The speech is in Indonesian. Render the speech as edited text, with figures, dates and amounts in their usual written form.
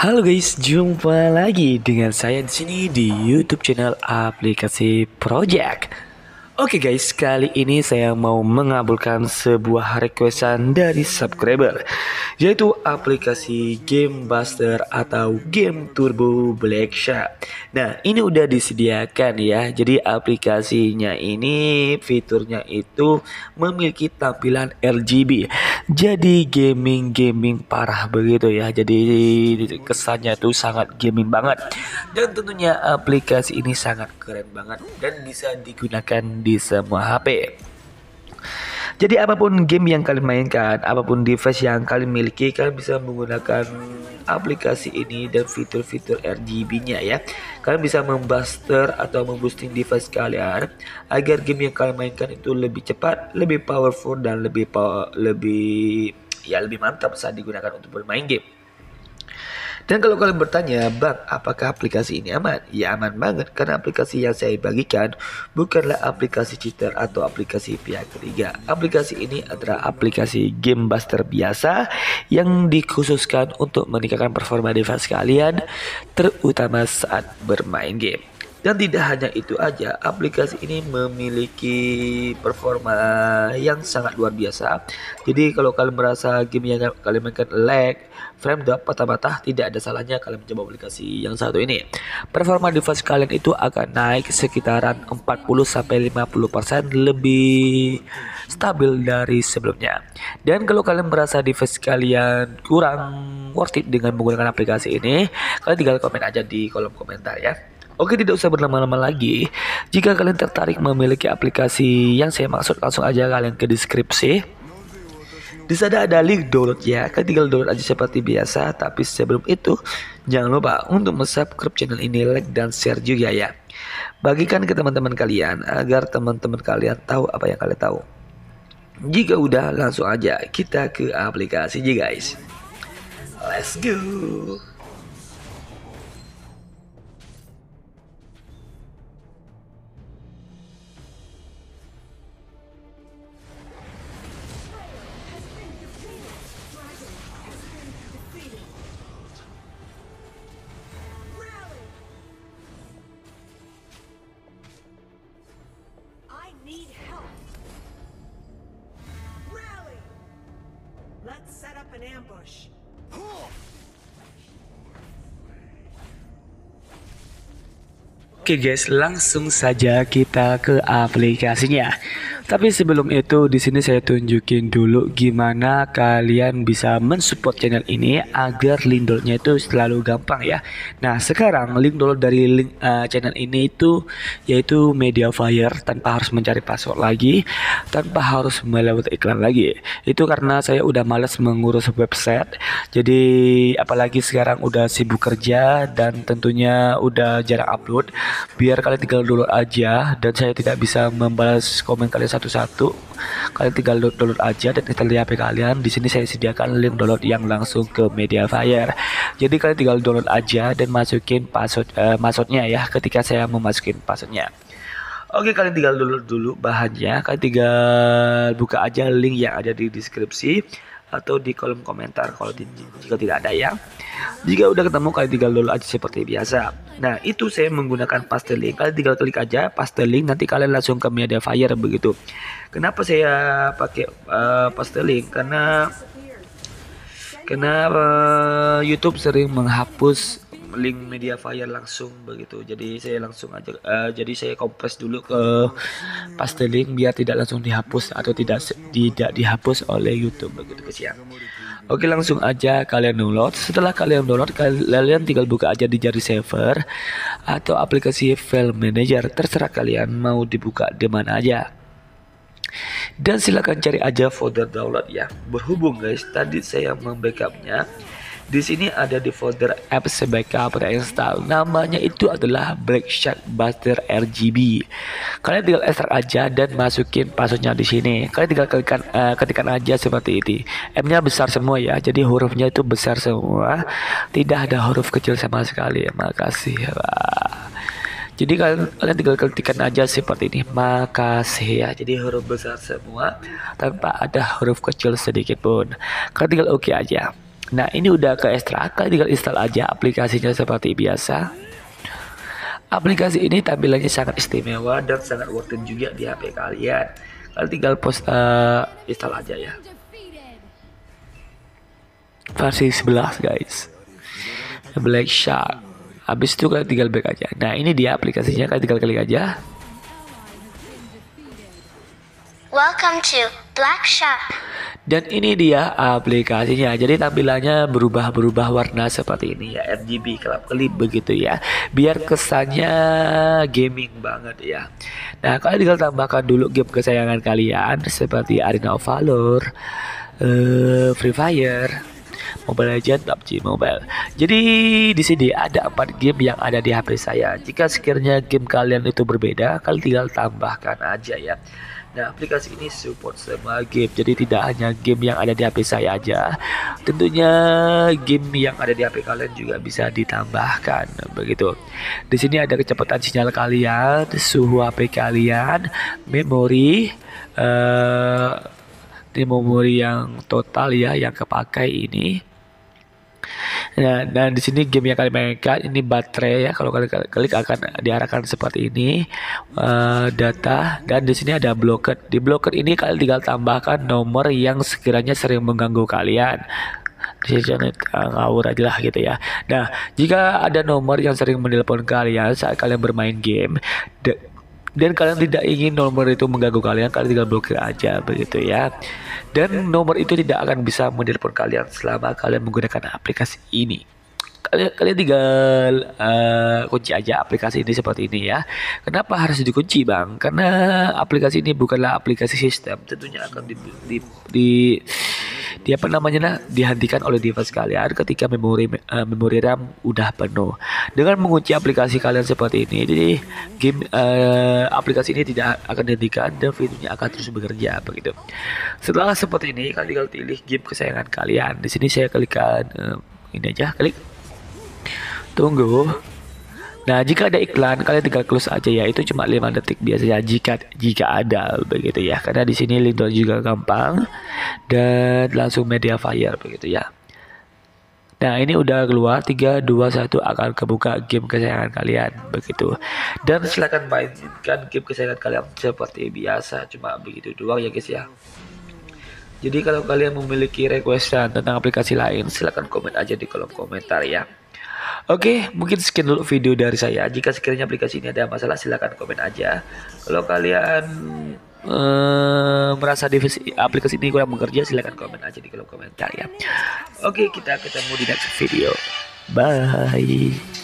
Halo guys, jumpa lagi dengan saya di sini di YouTube channel Aplikasi Project. Oke guys, kali ini saya mau mengabulkan sebuah requestan dari subscriber, yaitu aplikasi Game Buster atau Game Turbo Black Shark. Nah, ini udah disediakan ya. Jadi aplikasinya ini fiturnya itu memiliki tampilan RGB. Jadi gaming parah begitu ya. Jadi kesannya tuh sangat gaming banget. Dan tentunya aplikasi ini sangat keren banget dan bisa digunakan di semua HP. Jadi apapun game yang kalian mainkan, apapun device yang kalian miliki, kalian bisa menggunakan aplikasi ini dan fitur-fitur RGB-nya ya. Kalian bisa membuster atau memboosting device kalian agar game yang kalian mainkan itu lebih cepat, lebih powerful dan lebih mantap saat digunakan untuk bermain game. Dan kalau kalian bertanya, Bang, apakah aplikasi ini aman? Ya aman banget, karena aplikasi yang saya bagikan bukanlah aplikasi cheater atau aplikasi pihak ketiga. Aplikasi ini adalah aplikasi Game Buster biasa yang dikhususkan untuk meningkatkan performa device kalian, terutama saat bermain game. Dan tidak hanya itu aja, aplikasi ini memiliki performa yang sangat luar biasa. Jadi kalau kalian merasa game yang kalian mainkan lag, frame drop, patah-patah, tidak ada salahnya kalian mencoba aplikasi yang satu ini. Performa device kalian itu akan naik sekitaran 40-50% lebih stabil dari sebelumnya. Dan kalau kalian merasa device kalian kurang worth it dengan menggunakan aplikasi ini, kalian tinggal komen aja di kolom komentar ya. Oke, tidak usah berlama-lama lagi. Jika kalian tertarik memiliki aplikasi yang saya maksud, langsung aja kalian ke deskripsi. Di sana ada link download ya. Kalian tinggal download aja seperti biasa. Tapi sebelum itu, jangan lupa untuk subscribe channel ini, like dan share juga ya. Bagikan ke teman-teman kalian agar teman-teman kalian tahu apa yang kalian tahu. Jika udah, langsung aja kita ke aplikasinya guys. Let's go. Need help. Rally. Let's set up an ambush. Oke guys, langsung saja kita ke aplikasinya. Tapi sebelum itu, di sini saya tunjukin dulu gimana kalian bisa mensupport channel ini agar link downloadnya itu selalu gampang ya. Nah, sekarang link download dari channel ini itu yaitu Mediafire, tanpa harus mencari password lagi, tanpa harus melewati iklan lagi. Itu karena saya udah males mengurus website. Jadi apalagi sekarang udah sibuk kerja dan tentunya udah jarang upload. Biar kalian tinggal download aja dan saya tidak bisa membalas komen kalian satu-satu. Kalian tinggal download aja dan install di HP kalian. Di sini saya sediakan link download yang langsung ke Mediafire. Jadi kalian tinggal download aja dan masukin passwordnya ya ketika saya memasukin passwordnya. Oke, kalian tinggal download dulu bahannya. Kalian tinggal buka aja link yang ada di deskripsi atau di kolom komentar kalau jika tidak ada ya. Jika udah ketemu, kalian tinggal download aja seperti biasa. Nah, itu saya menggunakan paste link. Kalian tinggal klik aja paste link, nanti kalian langsung ke Mediafire begitu. Kenapa saya pakai paste link? Karena YouTube sering menghapus link Mediafire langsung begitu. Jadi saya langsung aja jadi saya kompres dulu ke paste link biar tidak langsung dihapus atau tidak dihapus oleh YouTube begitu guys ya. Oke, langsung aja kalian download. Setelah kalian download, kalian tinggal buka aja di jari saver atau aplikasi file manager, terserah kalian mau dibuka di mana aja. Dan silakan cari aja folder download ya. Berhubung guys, tadi saya membackupnya. Di sini ada di folder apps backup reinstall. Namanya itu adalah Black Shark Buster RGB. Kalian tinggal extract aja dan masukin passwordnya di sini. Kalian tinggal ketikkan aja seperti ini. M-nya besar semua ya. Jadi hurufnya itu besar semua. Tidak ada huruf kecil sama sekali. Makasih ya, Pak. Jadi kalian tinggal ketikkan aja seperti ini. Makasih ya. Jadi huruf besar semua tanpa ada huruf kecil sedikit pun. Kalian tinggal oke aja. Nah, ini udah ke ekstrak, tinggal install aja aplikasinya seperti biasa. Aplikasi ini tampilannya sangat istimewa dan sangat worth it juga di HP kalian. Kalian tinggal install aja ya. Versi 11 guys. Black Shark. Habis itu kalian tinggal back aja. Nah, ini dia aplikasinya, kalian tinggal klik aja. Welcome to Black Shark. Dan ini dia aplikasinya. Jadi tampilannya berubah-berubah warna seperti ini ya, RGB kelap-kelip begitu ya. Biar kesannya gaming banget ya. Nah, kalian tinggal tambahkan dulu game kesayangan kalian seperti Arena of Valor, Free Fire, Mobile Legends, PUBG Mobile. Jadi di sini ada 4 game yang ada di HP saya. Jika sekiranya game kalian itu berbeda, kalian tinggal tambahkan aja ya. Nah, aplikasi ini support semua game, jadi tidak hanya game yang ada di HP saya aja. Tentunya game yang ada di HP kalian juga bisa ditambahkan begitu. Di sini ada kecepatan sinyal kalian, suhu HP kalian, memori, memori yang total ya, yang kepakai ini. Nah, dan di sini game yang kalian mainkan ini baterai ya. Kalau kalian klik akan diarahkan seperti ini, data, dan di sini ada blocket. Di blocket ini kalian tinggal tambahkan nomor yang sekiranya sering mengganggu kalian. Di sini ngawur aja lah gitu ya. Nah, jika ada nomor yang sering menelpon kalian saat kalian bermain game, dan kalian tidak ingin nomor itu mengganggu kalian tinggal blokir aja begitu ya. Dan nomor itu tidak akan bisa menelpon kalian selama kalian menggunakan aplikasi ini. Kalian tinggal kunci aja aplikasi ini seperti ini ya. Kenapa harus dikunci bang? Karena aplikasi ini bukanlah aplikasi sistem, tentunya akan dihentikan oleh device kalian ketika memori RAM udah penuh. Dengan mengunci aplikasi kalian seperti ini, jadi game aplikasi ini tidak akan dihentikan dan videonya akan terus bekerja begitu. Setelah seperti ini, kalian tinggal pilih game kesayangan kalian. Di sini saya klikkan ini aja, klik. Tunggu. Nah, jika ada iklan, kalian tinggal close aja ya. Itu cuma 5 detik biasanya jika ada begitu ya. Karena di sini lindung juga gampang dan langsung media fire begitu ya. Nah, ini udah keluar 3 2 1 akan kebuka game kesayangan kalian begitu. Dan silakan mainkan game kesayangan kalian seperti biasa. Cuma begitu doang ya guys ya. Jadi kalau kalian memiliki requestan tentang aplikasi lain, silakan komen aja di kolom komentar ya. Oke, mungkin sekian dulu video dari saya. Jika sekiranya aplikasi ini ada masalah, silakan komen aja. Kalau kalian merasa aplikasi ini kurang bekerja, silakan komen aja di kolom komentar ya. Oke, kita ketemu di next video. Bye.